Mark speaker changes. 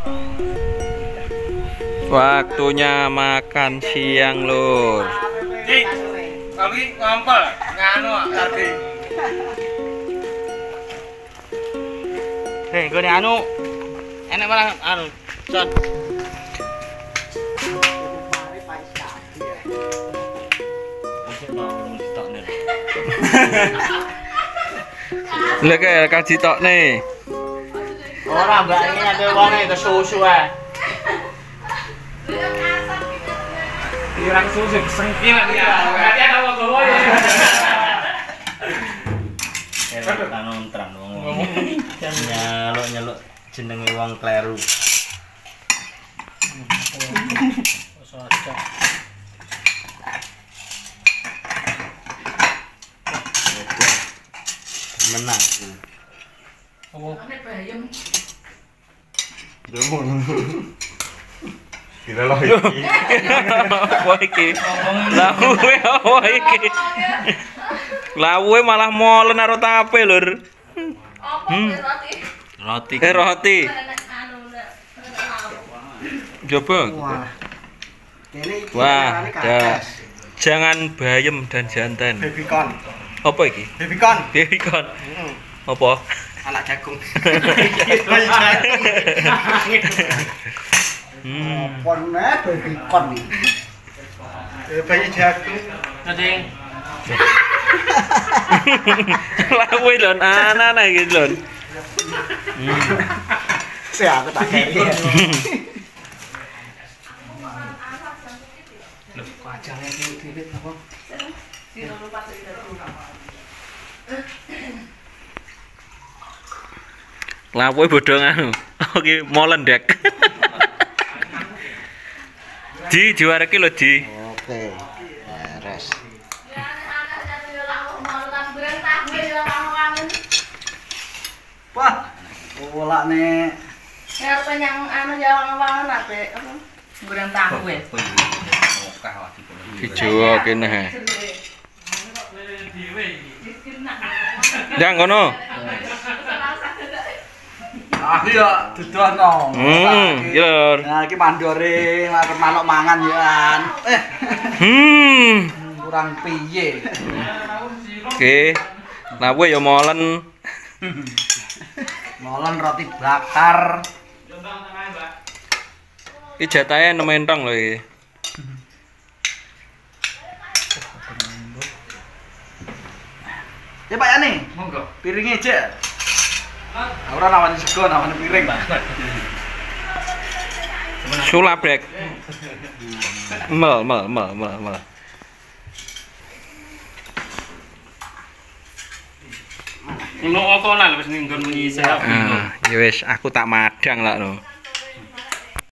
Speaker 1: Waktunya makan siang, Lur.
Speaker 2: Dik, kami ngompol nganu tadi.
Speaker 3: Hei, gue anu enak malah anu, Son.
Speaker 1: Lha kae kaji tokne.
Speaker 3: Ora mbak ini ada wong itu susu ae.
Speaker 2: Irang susu sengkil ya. Berarti ada wong gowo ya.
Speaker 3: Terang ngomong. Nyaluk jenenge wong kleru. Menang.
Speaker 4: Ane bayem.
Speaker 5: Kira lah iki.
Speaker 1: Apa iki? Lawuhe apa iki? Lawuhe malah molen karo tape, Lur.
Speaker 4: Apa roti?
Speaker 3: Roti.
Speaker 1: Roti.
Speaker 4: Anu nek
Speaker 1: Coba. Wah, jangan bayem dan jantan.
Speaker 2: Babykon.
Speaker 1: Apa iki?
Speaker 2: Babykon.
Speaker 1: Babykon. Apa?
Speaker 2: Anak jagung.
Speaker 6: Ponnya babykon nih.
Speaker 2: Bayi jagung.
Speaker 3: Cacing.
Speaker 1: Lawuhe lon anak iki lon.
Speaker 6: Saya aku tak keri.
Speaker 2: Wajahnya cilik apa?
Speaker 1: Lawuhe bodho anu. Oke, molen dek. Di juarake lho, Di.
Speaker 6: Oke. Beres. Wah, pola nih.
Speaker 4: Ya penyang anu jawang-wangan apa? Goreng tahu ya.
Speaker 1: Dijowo kene. Ndang ngono.
Speaker 6: Aku ya dudono.
Speaker 1: Iya, Lur.
Speaker 6: Nah, iki mandore arep manuk mangan ya. Kurang piye.
Speaker 1: Oke. Lawuhe ya molen.
Speaker 6: Molen roti bakar.
Speaker 1: Iki jatahe nementong lho iki.
Speaker 6: Ya Pak Yani,
Speaker 2: Monggo.
Speaker 6: piringnya aja. Ora nawani sego, nawani piring.
Speaker 1: Sulabrek. Mel.
Speaker 3: Ngono apa lah wis nggon menyisih.
Speaker 1: Ya wis, aku tak madang lah lho.